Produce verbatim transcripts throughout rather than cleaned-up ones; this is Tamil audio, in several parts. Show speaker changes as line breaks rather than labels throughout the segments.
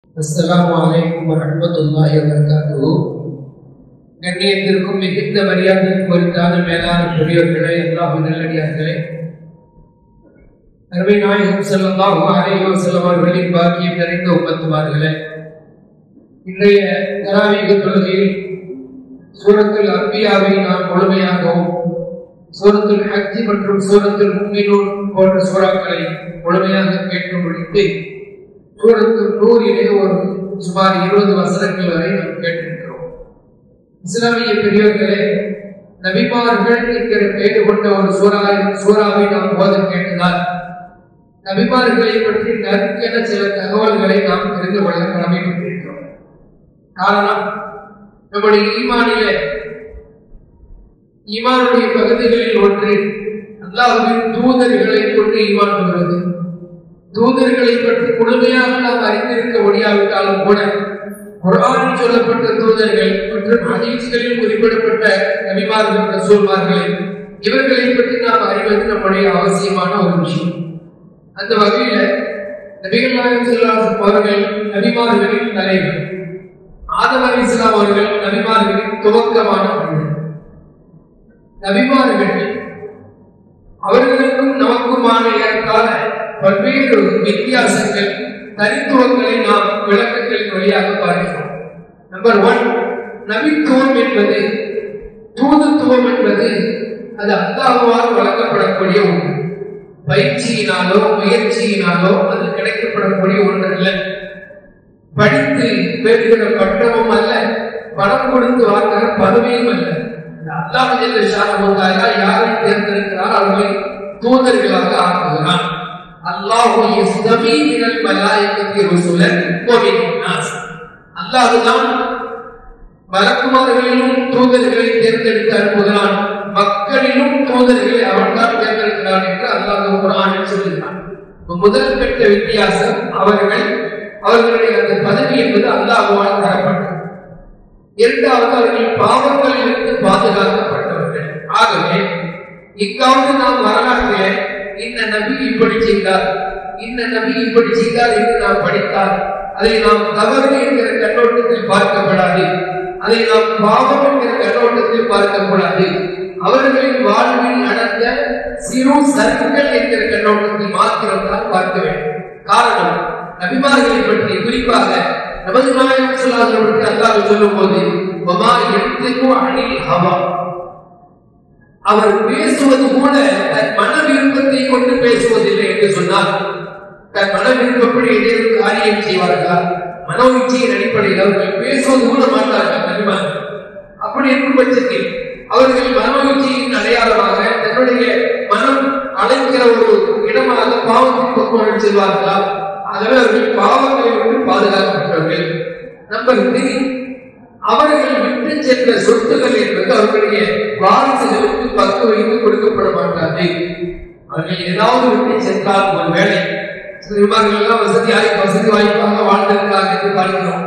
அஸ்ஸலாமு அலைக்கும் வரஹ்மத்துல்லாஹி வபரகாத்துஹு. கண்ணியத்திற்கும் மிகுந்த மரியாதைக்கும் உரித்தான மேலான பெரியோர்களே, அல்லாஹ்வின் நல்லடியார்களே, அருமை நாயகம் ஸல்லல்லாஹு அலைஹி வஸல்லம் அவர்களின் பாக்கியம் நிறைந்த உம்மத்துமார்களே, இன்றைய தராவீஹ் தொழுகையில் சூரத்துல் அன்பியாவை நாம் முழுமையாகவும், சூரத்துல் ஹஜ் மற்றும் சூரத்துல் முஃமினூன் போன்ற சூறாக்களை முழுமையாக கேட்டு முடித்து சூரத்துல் நூரிலே ஒரு சுமார் இருபது வசனங்கள் வரை நாம் கேட்டிருக்கிறோம். இஸ்லாமிய பெரியவர்களே, நபிமார்கள் என்கிற பெயர் கொண்ட ஒரு சூறா சூறாவை நாம் போத கேட்டதால் நபிமார்களை பற்றி நறுக்கென சில தகவல்களை நாம் தெரிந்து கொள்ள கடமைப்பட்டிருக்கிறோம். காரணம், நம்முடைய ஈமானிலே ஈமானுடைய பகுதிகளில் ஒன்று அல்லாஹ்வின் தூதர்களை கொண்டு ஈமான் கொள்வது. தூதர்களை பற்றி முழுமையாக நாம் அறிந்திருக்க முடியாவிட்டாலும் கூட குர்ஆனில் சொல்லப்பட்ட தூதர்கள் மற்றும் ஹதீஸ்களில் குறிப்பிடப்பட்ட நபிமார்கள், ரசூல்மார்கள், இவர்களை பற்றி நாம் அறிவது நம்முடைய அவசியமான ஒரு விஷயம். அந்த வகையில நபிகள் நாயகம் ஸல்லல்லாஹு அலைஹி வஸல்லம் அவர்கள் நபிமார்களின் தலைவர். ஆதம் அலைஹிஸ்ஸலாம் அவர்கள் நபிமார்களின் துவக்கமான மனிதர். நபிமார்கள் அவர்களுக்கும் நமக்குமான ஏற்கால பல்வேறு வித்தியாசங்கள், தனித்துவங்களை நாம் விளக்கங்களின் வழியாக பார்க்கிறோம். நம்பர் ஒன், நபித்துவம் என்பது, தூதுத்துவம் என்பது அது அல்லாஹ்வால் வழங்கப்படக்கூடிய ஒன்று. பயிற்சியினாலோ முயற்சியினாலோ அது கிடைக்கப்படக்கூடிய ஒன்று அல்ல. படித்து பெறுகிற பட்டமும் அல்ல, பணம் கொடுத்து வாங்குகிற பதவியும் அல்ல. அல்லாஹ் ஜல்ல ஷானஹு வ தஆலா யாரை தேர்ந்தெடுக்கிறார் அவர்களை தூதர்களாக ஆக்குகிறான். அல்லாஹ் யஸ்தபி மினல் மலாயிகத்தி ருசுலன் வ மினன் நாஸ். அல்லாஹ் தான் மலக்குமார்களிலும் தூதர்களை தேர்ந்தெடுத்து அனுப்புகிறான், மக்களிலும் தூதர்களை அவன் தான் தேர்ந்தெடுக்கிறான் என்று அல்லாஹ் குர்ஆனில் சொல்கிறான். முதல் கட்ட வித்தியாசம், அவர்கள் அவர்களுடைய அந்த பதவி என்பது அல்லாஹ்வால் தரப்பட்டது. இரண்டாவது, அவர்கள் பாவங்களிலிருந்து பாதுகாக்கப்பட்டவர்கள். ஆகவே இக்காவது நாம் வரலாற்றிலே இந்த நபி இப்படி செய்தார், இந்த நபி இப்படி செய்தார் என்று நாம் படித்தால் அதை நாம் தவறு என்கிற கண்ணோட்டத்தில் பார்க்கப்படாது, அதை நாம் பாவம் என்கிற கண்ணோட்டத்தில் பார்க்கக்கூடாது. அவர்களின் வாழ்வில் நடந்த சிறு சருக்கள் என்கிற கண்ணோட்டத்தில் மாத்திரம்தான் பார்க்க வேண்டும். காரணம், நபிமார்களை பற்றி குறிப்பாக நமது நாயகம் ஸல்லல்லாஹு அலைஹி வஸல்லம் அல்லாஹ் சொல்லும் போது வமா யன்திகு அனில் ஹவா, அவர் பேசுவது கூட தன் மன விருப்பத்தை கொண்டு பேசுவதில்லை என்று சொன்னால், தன் மன விருப்பப்படி ஏதேனும் காரியம் செய்வார்களா? மனோ இச்சையின் அடிப்படையில் அவர்கள் பேசுவது கூட மாட்டார்கள் நபிமார்கள். அப்படி இருக்கும் பட்சத்தில் அவர்கள் மனோ இச்சையின் அடையாளமாக தன்னுடைய மனம் அழைக்கிற ஒரு இடமாக பாவத்தின் பக்கம் செல்வார்களா? ஆகவே அவர்கள் பாவங்களை விட்டு பாதுகாக்கப்பட்டவர்கள். நம்பர் த்ரீ, அவர்கள் விட்டு சென்ற சொத்துக்கள் என்பது அவர்களுடைய வாரிசுகளுக்கு பங்கு வைத்து கொடுக்கப்பட மாட்டாது. அவர்கள் ஏதாவது விட்டு சென்றால், ஒரு வேலை எல்லாம் வசதியாக வசதி வாய்ப்பாக வாழ்ந்திருக்கிறார் என்று பார்க்கிறோம்.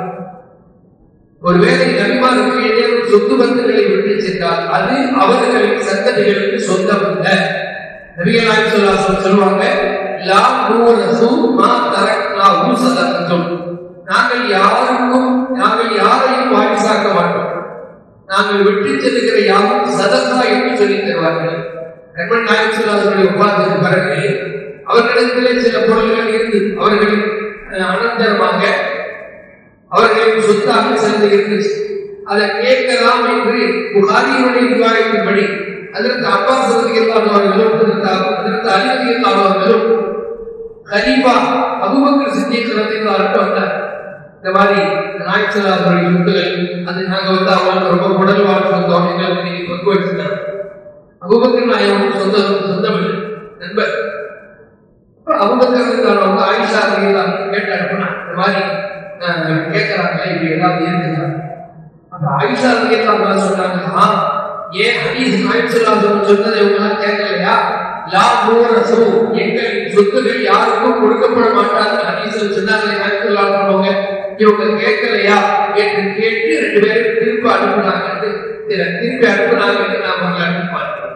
ஒருவேளை நபிமாருக்கு ஏதேனும் சொத்து பந்துகளை விட்டு சென்றால் அது அவர்களின் சந்ததிகளுக்கு சொந்தம் அல்ல. நபிகள் நாயகம் ஸல்லல்லாஹு அலைஹி வஸல்லம் சொல்லுவாங்க, லா நூரசு மா தரக்னாஹு ஸதகத்துன். நாங்கள் யாருக்கும் நாங்கள் யாரையும் வாரிசாக்க மாட்டோம், நாங்கள் விட்டு செல்லுகிற யாரும் சதகா என்று சொல்லி தருவார்கள். நபிகள் நாயகம் ஸல்லல்லாஹு அலைஹி வஸல்லம் உட்கார்ந்ததுக்கு பிறகு அவர்களிடத்திலே சில பொருள்கள் இருந்து அவர்களின் அனந்தரமாக அவர்களின் சொத்தாக சென்று இருந்துச்சு. அதை கேட்கலாம் என்று புகாரியினுடைய விவாதத்தின்படி அதற்கு அப்பாஸ் ரலியல்லாஹு அவர்களும் அதற்கு அலி ரலியல்லாஹு அவர்களும் கலீஃபா அபூபக்கர் சித்திக் ரலியல்லாஹு அன்ஹு வந்தார். இந்த மாதிரி நாயகம் ஸல்லல்லாஹு அலைஹி வஸல்லம் அது நாங்க வந்து அவங்க ரொம்ப உடல் வாழ்க்கை வந்தோம், எங்களுக்கு நீங்க பங்கு வச்சுட்டாங்க. அபூபக்கர் நாயகம் சொந்த சொந்தம் நண்பர். அபூபக்கர் ரலியல்லாஹு வந்து ஆயிஷா ரலியல்லாஹு கேட்டு அனுப்புனாங்க, இந்த மாதிரி கேட்கறாங்க, இப்படி ஏதாவது இருக்குதா? அப்ப ஆயிஷா ரலியல்லாஹு சொன்னாங்க, ஆ ஏன் ஹதீஸ் நாயகம் ஸல்லல்லாஹு அலைஹி வஸல்லம் சொன்னதை இவங்க கேட்கலையா? லா நூரசு, எங்களின் சொத்துக்கள் யாருக்கும் கொடுக்கப்பட மாட்டாது ஹதீஸ்ல சொன்னாங்களே நாயகம் ஸல்லல்லாஹு அலைஹி வஸல்லம், இவங்க கேட்கலையா என்று கேட்டு ரெண்டு பேரும் திருப்பி அனுப்புனாங்க. திருப்பி அனுப்புனாங்க என்று நாம் வரலாற்று பார்க்கிறோம்.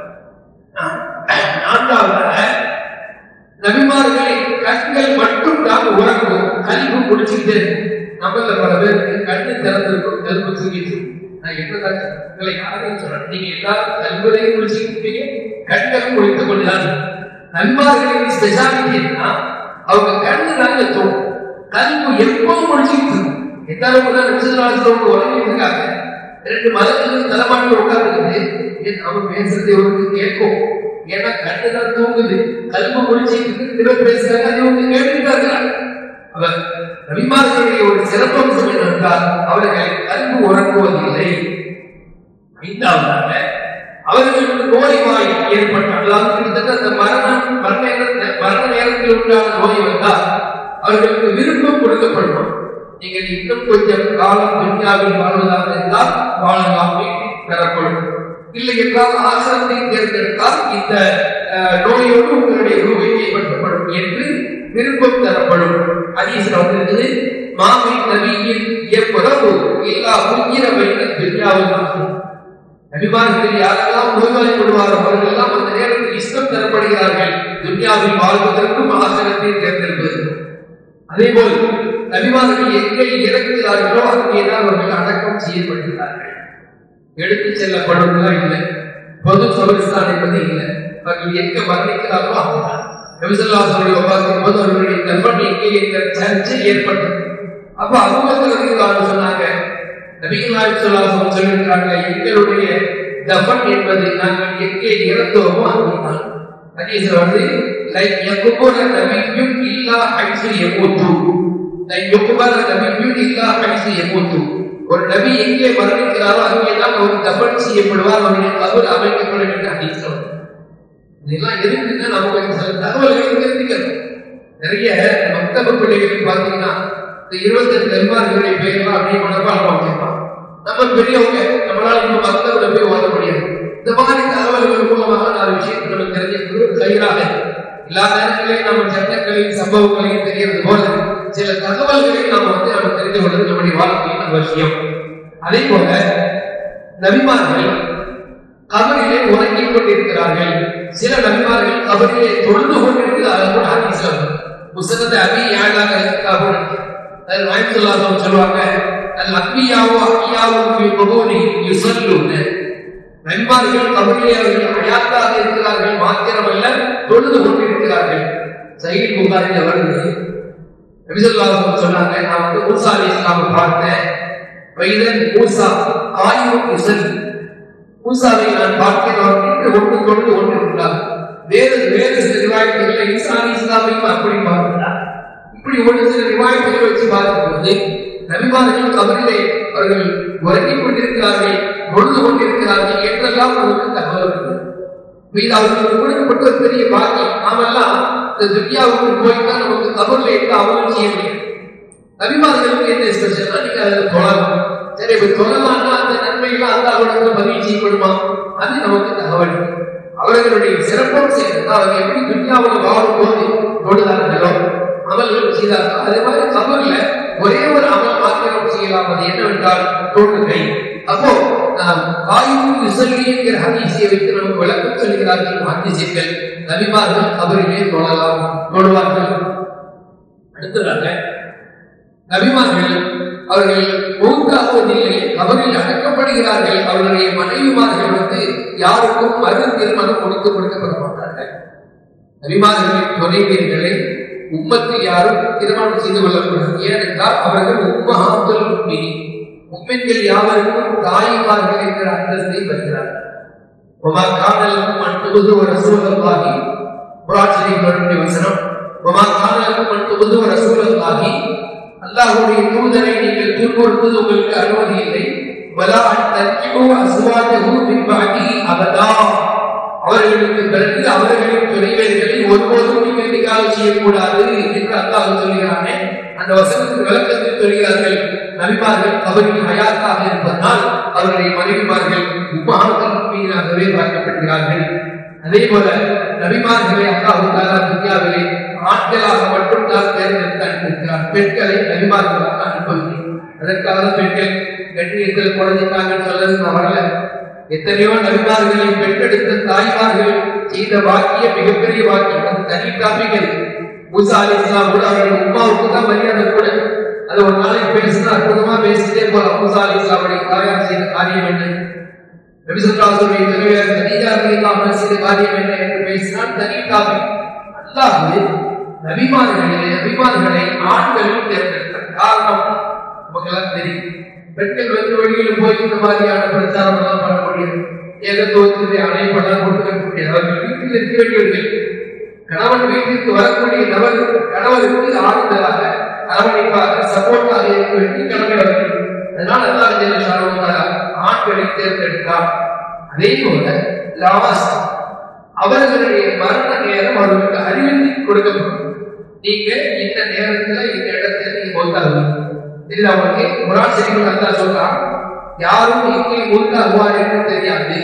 நான்காவது, நபிமார்களின் கண்கள் மட்டும் தான் உறங்கும், கல்வி முடிச்சுக்கிட்டு நம்மள பல பேருக்கு கண்ணு திறந்திருக்கும், கல்வி தூங்கிட்டு. நான் என்னதான் உங்களை யாரையும் சொல்றேன், நீங்க எல்லாரும் கல்விலையும் குளிச்சுக்கிட்டீங்க, கண்களும் குளித்துக் கொண்டுதான். நண்பர்களின் ஸ்பெஷாலிட்டி என்ன, அவங்க கண்ணு தாங்க தோணும், கல்வி எப்பவும் குளிச்சுக்கிட்டு இருக்கும். எந்த அளவுக்கு நிமிஷத்துல உடனே இருக்காங்க, ரெண்டு மதங்களுக்கு தலைமாட்டி உட்கார்ந்து அவங்க பேசுறது இவருக்கு கேட்கும். ஏன்னா கண்ணு தான் தூங்குது, கல்வி குளிச்சுட்டு பேசுறாங்க, அது இவங்க கேட்டுட்டு இருக்கிறாங்க. அவர் நபிமார்களுடைய ஒரு சிறப்பம்சம் என்னென்றால் அவர்கள் கல்வி உறங்குவதில்லை. ஐந்தாவதாக அவர்களுக்கு நோய் வாய் ஏற்பட்டால் கிட்டத்தட்ட அந்த மரண மரண மரண நேரத்தில் உண்டான நோய் வந்தால் அவர்களுக்கு விருப்பம் கொடுக்கப்படும். நீங்கள் இன்னும் கொஞ்சம் காலம் துன்யாவில் வாழ்வதாக இருந்தால் வாழலாம் பெறப்படும். இல்லை என்றால் ஆசிரத்தை தேர்ந்தெடுத்தால் இந்த நோயோடு உங்களுடைய ரூபை கைப்பற்றப்படும் என்று விருப்பம் தரப்படும். ஹதீஸ்ல வந்திருக்குது, மாமி நபியின் எவ்வளவு எல்லா உயிர வைத்த துன்யாவில் நபிமார்கள் யாரெல்லாம் நோய்வாய்ப்படுவார் அவர்கள் எல்லாம் அந்த நேரத்தில் இஷ்டம் தரப்படுகிறார்கள், துன்யாவில் வாழ்வதற்கும் ஆசிரத்தை தேர்ந்தெடுப்பதற்கும். அதே போல் நபிமார்கள் எங்கே இறக்கிறார்களோ அங்கேதான் அவர்கள் அடக்கம் செய்யப்படுகிறார்கள். எடுத்துச் செல்லப்படுவதா இல்லை, பொது சபரிஸ்தான் என்பது இல்லை, அவர்கள் எங்க மரணிக்கிறார்களோ அங்கதான். நபிசல்லாஹுடைய வஃபாத்தின் போது அவர்களுடைய கல்வன் எங்கே என்ற சர்ச்சை ஏற்பட்டது. அப்ப அபூபக்கர் சொன்னாங்க, நபிகள் நாயகம் ஸல்லல்லாஹு அலைஹி வஸல்லம் சொல்லியிருக்காங்க, எங்களுடைய தஃபன் என்பது நாங்கள் எங்கே இறந்தோமோ அங்கேதான். ஹதீஸ்ல வந்து லைக் யகுபர நபியும் இல்லா ஹைஸு யமூது, லைக் யகுபர நபியும் இல்லா ஹைஸு யமூது. ஒரு நபி எங்கே மரணிக்கிறாரோ அங்கேதான் அவர் தஃபன் செய்யப்படுவார், அவருடைய கபர் அமைக்கப்படும் என்று ஹதீஸ்ல. இதெல்லாம் எதுக்குன்னா நமக்கு சில தகவல்கள் தெரிஞ்சுக்கணும். நிறைய மக்தப பிள்ளைகளுக்கு பார்த்தீங்கன்னா இந்த இருபத்தஞ்சு நபிமார்களுடைய பெயர்கள் அப்படியே மனப்பாடம் வச்சிருப்பான். நம்ம பெரியவங்க நம்மளால இன்னும் மக்தபில் போய் ஓத முடியாது. இந்த மாதிரி தகவல்கள் மூலமாக நாலு விஷயத்தை நம்ம தெரிஞ்சுக்கிறது கையிலாக. எல்லா நேரங்களையும் நம்ம சட்டங்களையும் சம்பவங்களையும் தெரியறது போல சில தகவல்களையும் நாம வந்து நம்ம தெரிந்து கொள்வது நம்முடைய வாழ்க்கையின் அவசியம். அதே போல நபிமார்கள் கபரிலே உறங்கிக் கொண்டிருக்கிறார்கள். சில நபிமார்கள் கபரிலே தொழுது கொண்டிருக்கிறார்கள். முஸ்னத் அபீ யஅலாக இருக்கார்கள். அது நாயகம் சொல்லுவாங்க, அல் அன்பியாவு அஹ்யாவு ஃபீ குபூரிஹிம் யுஸல்லூன. நபிமார்கள் கபரிலே அவர்கள் ஹயாத்தாக இருக்கிறார்கள், மாத்திரமல்ல தொழுது கொண்டிருக்கிறார்கள். சஹீஹ் புகாரில வருது, நபி ஸல்லல்லாஹு அலைஹி வஸல்லம் சொன்னாங்க, நான் வந்து மூசா அலைஹிஸ்ஸலாமை பார்த்தேன். வைதன் மூசா காயிமுன் யுஸல்லி, மூசாவை நான் பார்க்கிறோம் என்று ஒன்று கொண்டு ஒன்று இருக்கிறார். வேறு வேறு சில ரிவாயத்துகளில் ஈசா அலைஹிஸ்ஸலாமையும் அப்படி பார்க்கிறார். இப்படி ஒரு சில ரிவாயத்துகளை வச்சு பார்க்கும்போது நபிமார்கள் கபரிலே அவர்கள் உறங்கிக் கொண்டிருக்கிறார்கள், பொழுது கொண்டிருக்கிறார்கள் என்றெல்லாம் நமக்கு தகவல் இருக்குது. இது அவர்களுக்கு கொடுக்கப்பட்ட ஒரு பெரிய பாக்கியம். நாமெல்லாம் இந்த துன்யாவுக்கு போய்தான் நமக்கு கபரில் எந்த அவலம் செய்ய முடியும். நபிமார்களுக்கு என்ன ஸ்பெஷல், நீங்க அதில் தொழலாம். சரி, இப்ப தொழலாம்னா அந்த நன்மைகள் அல்லாஹ்விடத்துல பதிவு செய்யப்படுமா, அது நமக்கு தகவல். அவர்களுடைய சிறப்பும் சேர்ந்து அவங்க எப்படி துன்யாவில் வாழும் போது தொழுதார்களோ அமல்கள் செய்தார்கள், அதே மாதிரி கபர்ல ஒரே ஒரு அமல் மாத்திரம் செய்யலாம். அது என்னவென்றால் தொழுகை. அப்போ காயிமுன் யுஸல்லி என்கிற ஹதீஸை வைத்து நமக்கு விளக்கம் சொல்கிறார்கள் முஹத்திஸீன்கள். நபிமார்கள் கபரிலே தொழலாம், தொழுவார்கள். அடுத்ததாக நபிமார்கள் அவர்கள் மௌத்தாகுவதில்லை, கபரில் அடக்கப்படுகிறார்கள். அவர்களுடைய மனைவிமார்கள் வந்து யாருக்கும் மறு திருமணம் கொடுத்து கொடுக்கப்பட மாட்டார்கள். நபிமார்களின் துணைவியர்களை உம்மத்தில் யாரும் திருமணம் செய்து கொள்ளக்கூடாது. ஏனென்றால் அவர்கள் உம்மஹாத்துல் முஃமினீன், முஃமின்கள் யாவருக்கும் தாய்மார்கள் என்கிற அந்தஸ்தை பெறுகிறார்கள். வமா கான லக்கும் அன் துபது ரசூலல்லாஹி, குர்ஆன் ஷரீஃபினுடைய வசனம், வமா கான லக்கும் அன் துபது ரசூலல்லாஹி, அல்லாஹ்வுடைய தூதரை நீங்கள் துன்புறுத்துவது உங்களுக்கு அனுமதி இல்லை. வலா அன் தன்கிஹு அஸ்வாஜஹு மின் பஅதிஹி அபதா, அவர்களுக்கு பிறகு அவர்களின் துணைவியர்களை ஒருபோதும் நீங்கள் நிக்காஹ் செய்யக்கூடாது என்று அல்லாஹ் சொல்கிறானே. அந்த வசனத்தின் விளக்கத்தில் சொல்கிறார்கள், நபிமார்கள் கபரில் ஹயாத்தாக இருப்பதனால் அவருடைய மனைவிமார்கள் உம்மஹாத்துல் முஃமினீனாகவே பார்க்கப்படுகிறார்கள். அதே போல நபிமார்களை அல்லாஹ் தஆலா துன்யாவிலே ஆண்களாக மட்டும் தான் தேர்ந்தெடுத்து அனுப்பியிருக்கிறார், பெண்களை நபிமார்களாக அனுப்பவில்லை. அதற்காக பெண்கள் கண்ணியத்தில் குழந்தைக்காக சொல்றது நான் வரல. எத்தனையோ நபிமார்களை பெற்றெடுத்த தாய்மார்கள் செய்த வாக்கிய மிகப்பெரிய வாக்கியம், அது தனி டாபிக். மூசா அலைஹிஸ்ஸலாம் கூட அவருடைய உம்மாவுக்கு தான் மரியாதை கூட. அது ஒரு நாளைக்கு பேசினா அற்புதமா பேசிட்டே போலாம். மூசா அலைஹிஸ்ஸலாமுடைய தாயார் செய்த காரியம் என்ன, நபி ஸல்லல்லாஹு அலைஹி வஸல்லம் தலைவர் கதீஜா ரலியல்லாஹு அன்ஹா செய்த காரியம் என்ன என்று பேசினால் தனி டாபிக். அல்லாஹ் நபிமார்களை நபிமார்களை ஆண்களும் தேர்ந்தெடுத்தார். காரணம் நமக்கெல்லாம் தெரியும். பெண்கள் வந்து வழியில் போய் இந்த மாதிரியான பிரச்சாரம் எல்லாம் பண்ண முடியாது. ஏகத்துவத்திலே அணைப்படலாம் கொடுக்க முடியாது. அவர்கள் வீட்டில் இருக்க வேண்டியவர்கள். கணவன் வீட்டிற்கு வரக்கூடிய நபர் கணவருக்கு ஆறுதலாக அரவணைப்பாக சப்போர்ட்டாக இருக்க வேண்டிய கடமை அவர்கள். அதனால் அல்லாஹ் ஜல்ல ஆண்களை தேர்ந்தெடுத்தார். அதே போல லாவாஸ் அவர்களுடைய மரண நேரம் அவர்களுக்கு அறிவித்து கொடுக்கப்படும். நீங்க இந்த நேரத்துல இந்த இடத்துல நீங்க மௌத்தாகுங்க. இதுல அவங்களுக்கு குர்ஆன் ஷரீஃப்ல அல்லாஹ் சொல்றான், யாரும் எங்கே மௌத்தாகுவார் என்று தெரியாது.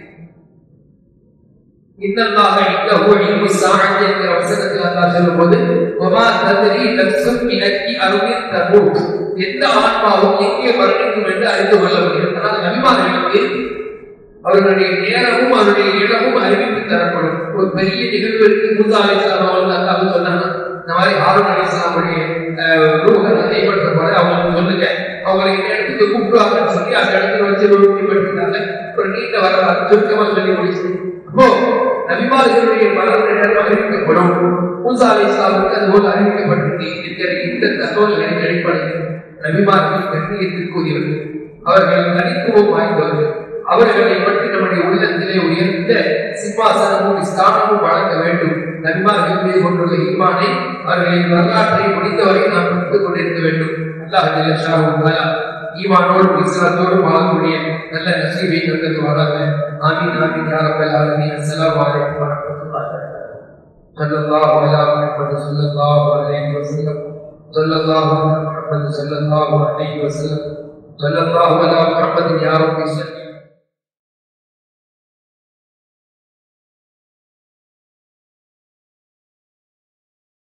இன்னல்லாஹ இன்தஹு இல்மு ஸாஅத்தி என்கிற வசனத்தில் அல்லாஹ் சொல்லும்போது, வமா தத்ரி நஃப்சுன் பினக்கி அருமின் தமூத், எந்த ஆன்மாவும் எங்கே மரணிக்கும் என்று அறிந்து கொள்ள முடியும். ஆனால் நபிமார்களுக்கு அவர்களுடைய நேரமும் அவருடைய இடமும் அறிவித்து தரப்படும். ஒரு பெரிய நிகழ்விற்கு மூசா அலைஹிஸ்ஸலாம் அவர்கள் அல்லாஹ் சொன்னாங்க, இந்த மாதிரி ஹாரூன் அலைஹிஸ்ஸலாமுடைய ரூஹை கைப்பற்றப்பட அவங்களுக்கு சொல்லுங்க, அவங்களை இந்த இடத்துக்கு கூப்பிடுவாங்கன்னு சொல்லி அந்த இடத்துல வச்சு உறுதிப்படுத்தினாங்க. ஒரு நீண்ட வரலாறு சுருக்கமாக சொல்லி முடிச்சு. அப்போ நபிமார்களுடைய மரண நேரம் அறிவிக்கப்படும். மூசா அலைஹிஸ்ஸலாமுக்கு அதுபோல் அறிவிக்கப்பட்டு இருக்கிற இந்த தகவல்களின் அடிப்படையில் நபிமார்கள் கண்ணியத்திற்குரியவர்கள், அவர்கள் தனித்துவம் வாய்ந்தவர்கள். அவர்களை பற்றி நம்முடைய உள்ளத்திலே உயர்ந்த சிம்மாசனமும் ஸ்தானமும் வழங்க வேண்டும். நபிமார்கள் மீது கொண்டுள்ள ஈமானை அவர்களின் வரலாற்றை முடித்தவரை நாம் கொடுத்துக் கொண்டிருக்க வேண்டும். அல்லாஹ் ஜல்ல ஷானுஹு ஈமானோடு இஸ்லாத்தோடு வாழக்கூடிய நல்ல நசீபை தருவாராக. ஆமீன் ஆமீன் யா ரப்பல் ஆலமீன். அஸ்ஸலாமு அலைக்கும் வரஹ்மத்துல்லாஹி வபரகாத்துஹு. ஸல்லல்லாஹு அலா முஹம்மது ஸல்லல்லாஹு அலைஹி வஸல்லம். ஸல்லல்லாஹு அலா முஹம்மது ஸல்லல்லாஹு அலைஹி வஸல்லம். ஸல்லல்லாஹு அலா முஹம்மது யா ரப்பி ஸல்லி